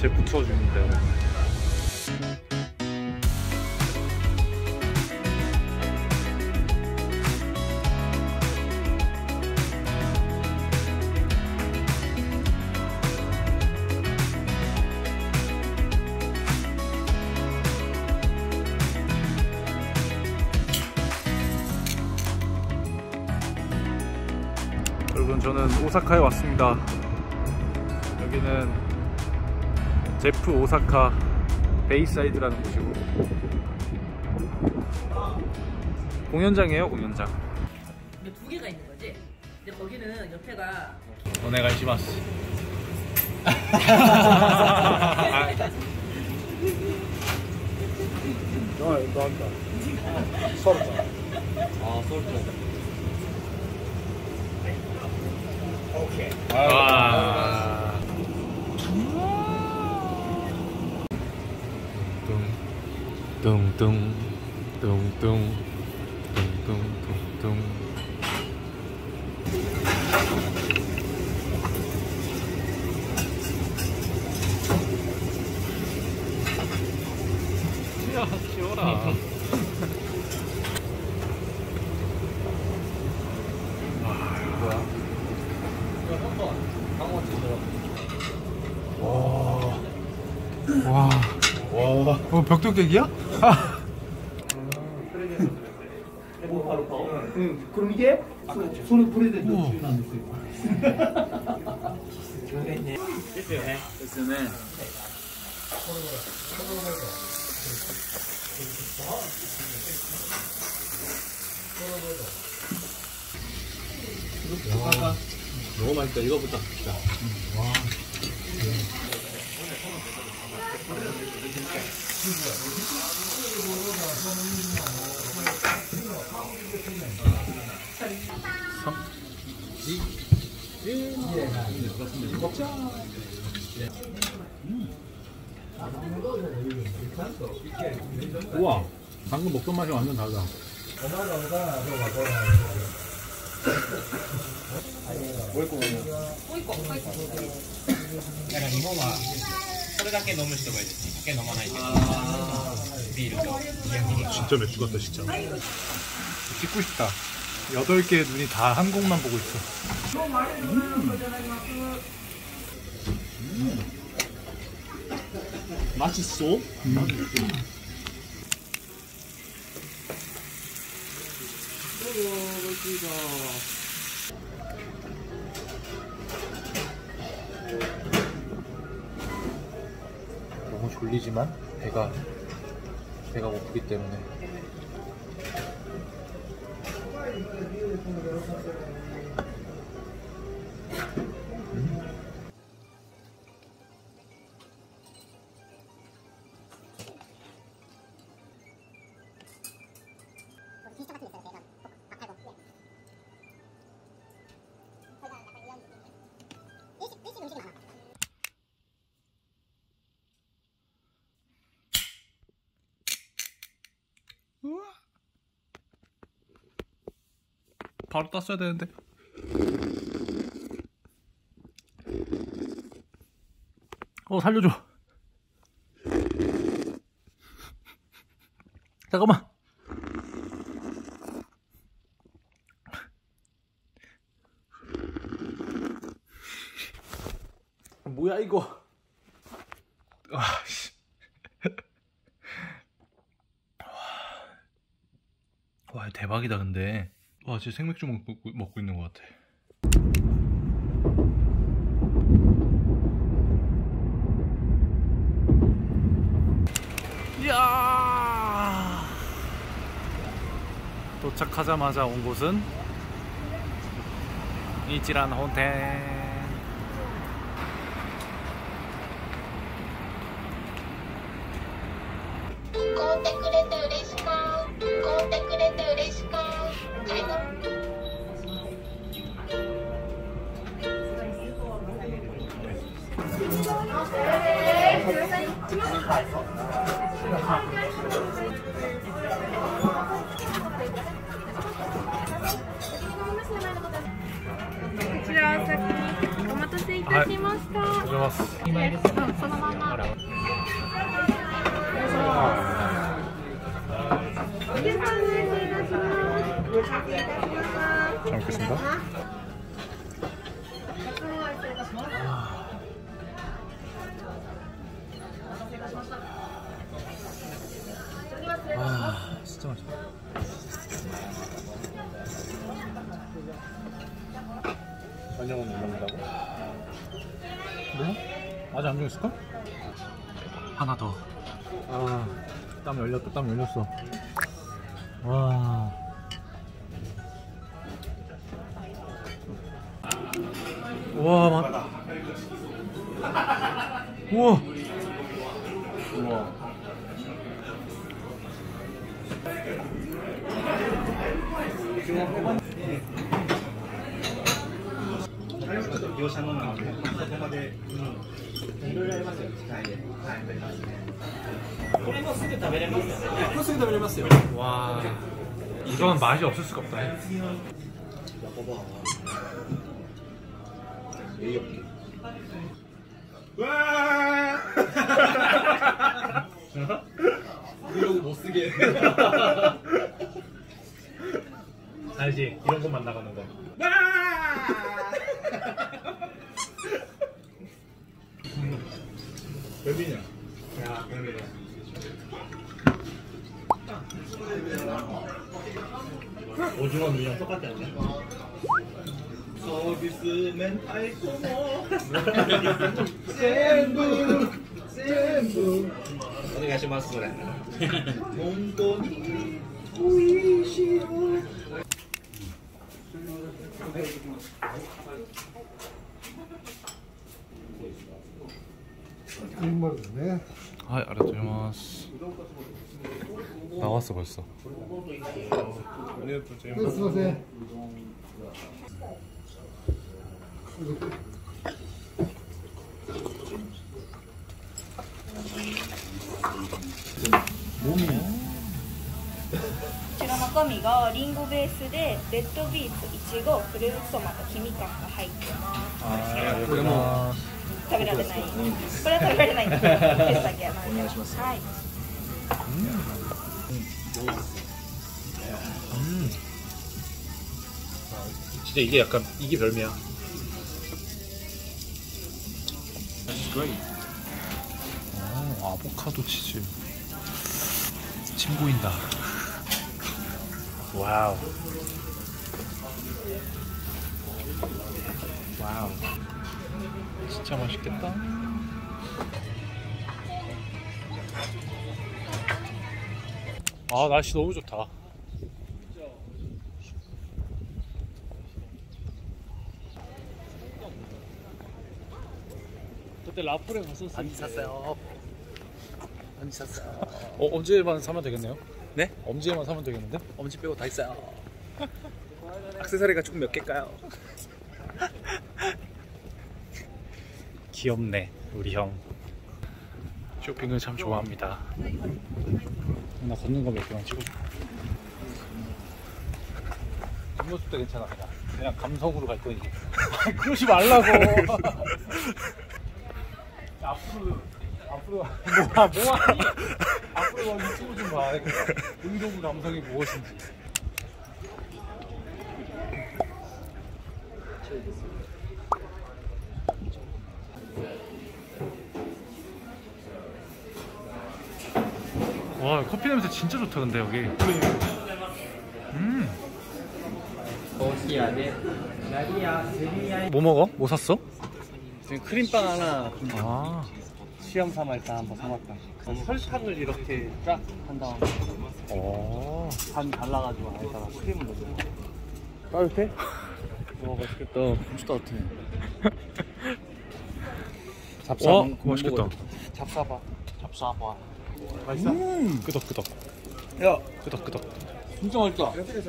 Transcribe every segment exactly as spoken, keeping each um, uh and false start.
제프 투어 중입니다, 여러분. 여러분, 저는 오사카에 왔습니다. 여기는 제프 오사카 베이사이드라는 곳이고 공연장이에요, 공연장. 근데 두 개가 있는 거지? 근데 거기는 옆에가 오네가이시마스. 너 이거 한다. 서울다. 아, 서울도. 오케이. 와. 뚱뚱 뚱뚱 뚱뚱 뚱뚱. 야, 귀여워라. 와. 와. 어, 벽돌깨기야? 응. 그럼 이게 손을 뿌리대 주는 됐어요. 됐어요. 와, 너무 맛있다. 이거부터 봅시다. 와. 삼, 이, 일. 먹자. 우와, 방금 먹던 맛이 완전 다르다. もう一個もう一個もう一個なんか日本はそれだけ飲む人がいるし酒飲まないけどビールと 진짜 맥주 같다 진짜. 찍고 싶다. 여덟 개의 눈이 다 한 곳만 보고 있어. 음. 음. 맛있어? 음. 너무 졸리지만 배가 배가 고프기 때문에 음. 바로 땄어야 되는데. 어, 살려줘. 잠깐만. 뭐야 이거. 와, 씨. 와, 대박이다 근데. 와, 진짜 생맥주 먹고, 먹고 있는 것 같아. 이야! 도착하자마자 온 곳은 이치란 호텔. たしました。 ありがとうございます。 うん、そのまま。 잘 먹겠습니다. 아, 진짜 맛있다. 저녁은 못 먹는다고? 뭐? 아직 안 정했을걸? 하나 더. 아, 땀 열렸다, 땀 열렸어. 와. 와, 만. 우와. 우와. 와, 이건 맛이 없을 수가 없다. 와! 이러고 못 쓰게. 알지? 이런 것만 나가는 거. 뱀이냐? 야, 뱀이다. 오징어 미랑 똑같지 않냐? 서비스맨 아이코모 전부 전부 오네가시마스 몽돈이 오이시오. 아, 아리가토우고자이마스. 나왔어 벌써. 몸이. こちら中身がリンゴベースでレッドビーツ、イチゴ、フルーツトマト、キミカンが入ってます。 あ、これも食べられない。これは食べられないんですけど、テストだけはお願いします。はい。 음. 진짜 이게 약간 이게 별미야. 오, 아보카도 치즈. 침 보인다. 와우. 와우. 진짜 맛있겠다. 아, 날씨 너무 좋다. 그때 라폴에 갔었을 때 반지 샀어요. 반지 샀어요. 어, 엄지에만 사면 되겠네요? 네? 엄지에만 사면 되겠는데? 엄지 빼고 다 있어요. 액세서리가 총 몇 개일까요? 귀엽네, 우리 형. 쇼핑을 참 좋아합니다. 나 걷는 거 몇 개만 찍어줘. 뒷모습 도 괜찮아. 그냥 그냥 감성으로 갈 거지. 그러지 말라고. 앞으로 앞으로 뭐야 뭐하니? 앞으로 유튜브 좀 봐. 운동 감성이 무엇인지. 와, 커피 냄새 진짜 좋다 근데 여기. 음. 뭐 먹어? 뭐 샀어? 지금 크림빵 하나 아. 시험 삼아 일단 한번 사봤다. 설탕을 이렇게 쫙 한 다음에 어. 반 갈라가지고 안에다가 크림을 넣어줘. 따뜻해? 와 맛있겠다. 진짜 따뜻해. 잡사. 와, 맛있겠다. 잡사봐. 잡사봐. 맛있어? 음. 끄덕끄덕. 야, 끄덕끄덕. 진짜 맛있다.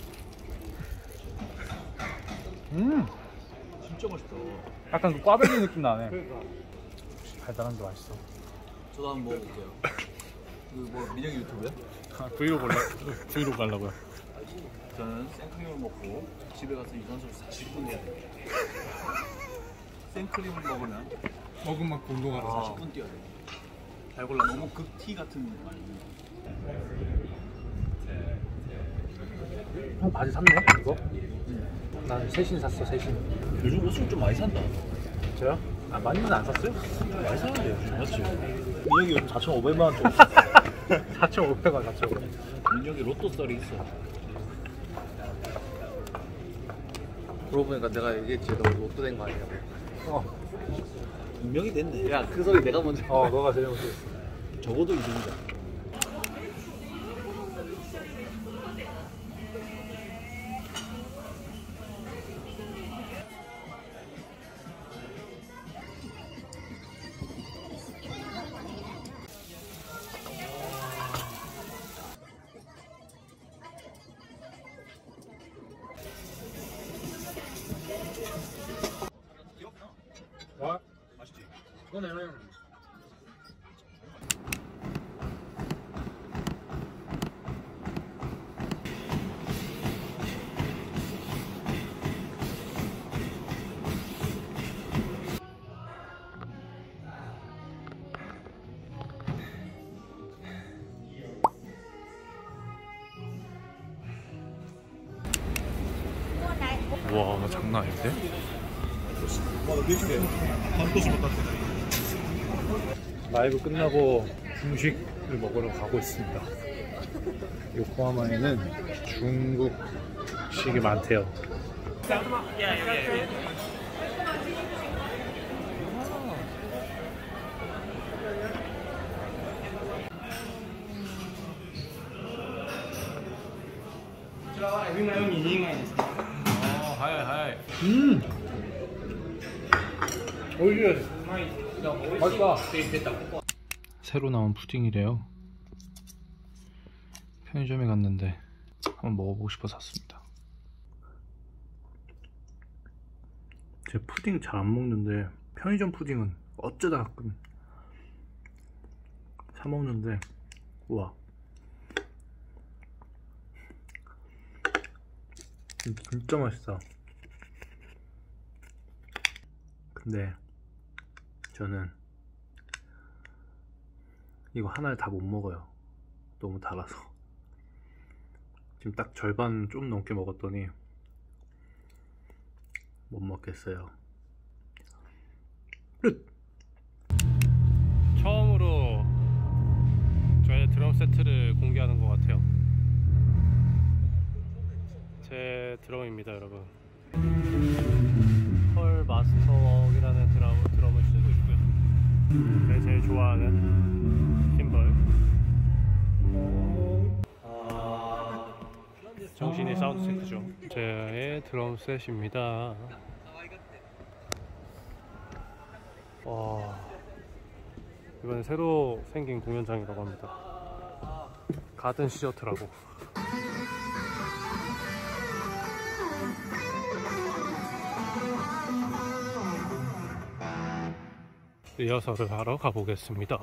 음. 진짜 맛있다. 약간 그 꽈배기 느낌 나네. 달달한 게 맛있어. 저도 한번 먹어볼게요. 그뭐 민영이 유튜브야? 아, 브이로그 올라 브이로그 하려고요. 저는 생크림을 먹고 집에 가서 유산소를 사십 분 해야 돼요. 생크림을 먹으면 먹은 만큼 운동하라. 사십 분 뛰어야 돼. 잘 골라. 너무 극티 같은 거 아니면. 형 바지 샀네 이거? 응. 난 셋신 샀어 셋신. 요즘 옷을 좀 많이 산다. 저요? 아 많이는 안 샀어요? 많이 사는데 요즘 맞지? 민혁이 요즘 사천오백만 원 줘. 사천오백 원 사천오백 원. 민혁이 로또 썰이 있어. 그러고 보니까 내가 얘기했지. 너 로또 된 거 아니냐고. 어. 분명히 됐네. 야, 그 소리 내가 먼저. 어 너가 제일 먼저 했어. 적어도 이 등이다. 와? 맛있지? 이거네 형. 와 장난 아닌데? 라이브 끝나고 중식을 먹으러 가고 있습니다. 요코하마에는 중국식이 많대요. 음! 오이시! 맛있다! 새로 나온 푸딩이래요. 편의점에 갔는데 한번 먹어보고 싶어서 샀습니다. 제 푸딩 잘 안 먹는데 편의점 푸딩은 어쩌다 가끔 사 먹는데 우와 진짜 맛있다. 근데 저는 이거 하나를 다 못 먹어요. 너무 달아서. 지금 딱 절반 좀 넘게 먹었더니 못 먹겠어요. 끝! 처음으로 저의 드럼 세트를 공개하는 것 같아요. 제 드럼입니다, 여러분. 펄 마스터웍이라는 드럼, 드럼을 쓰고 있고요. 제가 제일 좋아하는 팀벌. 정신의 사운드 세트죠. 제 드럼 셋입니다. 와, 이번에 새로 생긴 공연장이라고 합니다. 가든 시어터라고. 리허설을 하러 가보겠습니다.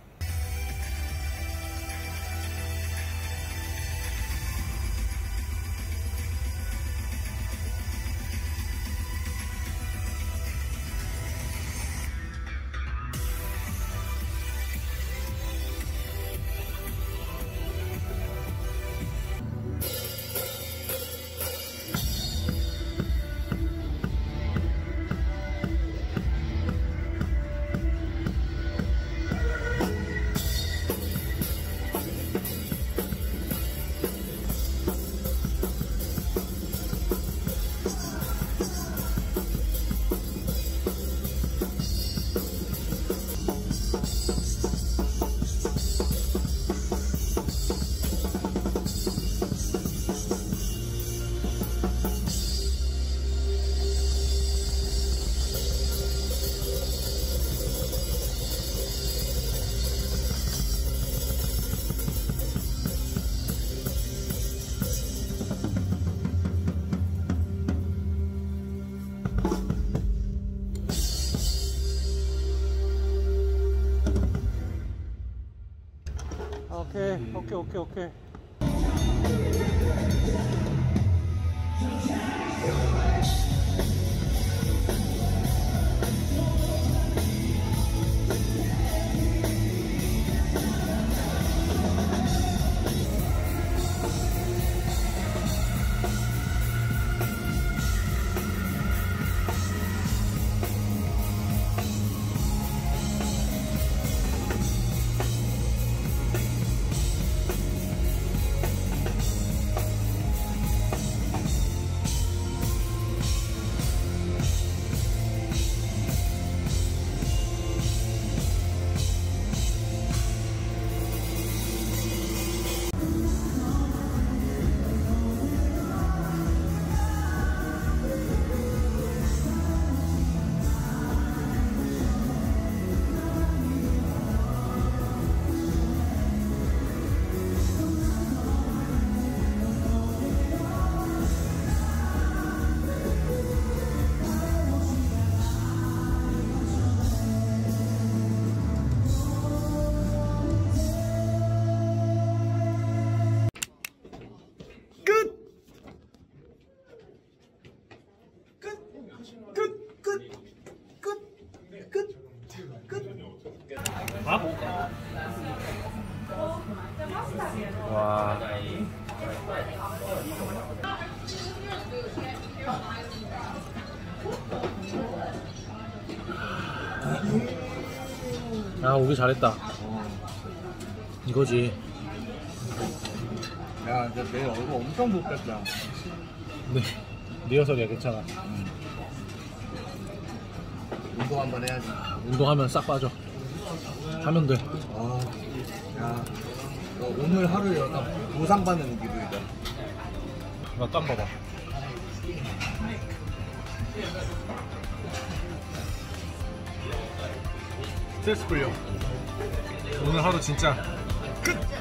오케이 오케이 오케이 오케이. 와. 야, 오기 잘했다. 이거지. 야, 이제 내 얼굴 엄청 못됐다. 네, 리허설이야. 괜찮아. 운동 한번 해야지. 운동하면 싹 빠져. 하면 돼. 아, 야, 너 오늘 하루 약간 보상받는 기분이다. 나 땀 봐봐. 스트레스 풀려. 오늘 하루 진짜 끝!